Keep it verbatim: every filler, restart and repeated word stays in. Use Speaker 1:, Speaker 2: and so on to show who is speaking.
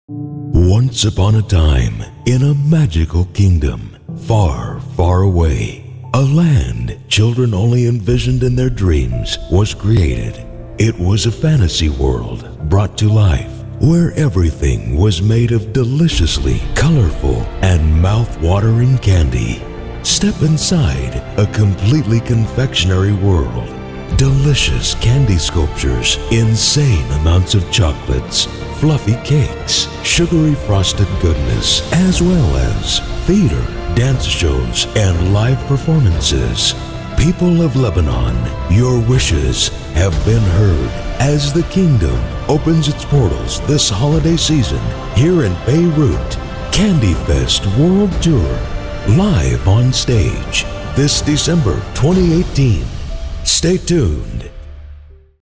Speaker 1: Once upon a time, in a magical kingdom, far, far away, a land children only envisioned in their dreams was created. It was a fantasy world brought to life, where everything was made of deliciously colorful and mouth-watering candy. Step inside a completely confectionery world. Delicious candy sculptures, insane amounts of chocolates, fluffy cakes, sugary frosted goodness, as well as theater, dance shows, and live performances. People of Lebanon, your wishes have been heard as the kingdom opens its portals this holiday season here in Beirut. Candy Fest World Tour, live on stage this December twenty eighteen. Stay tuned.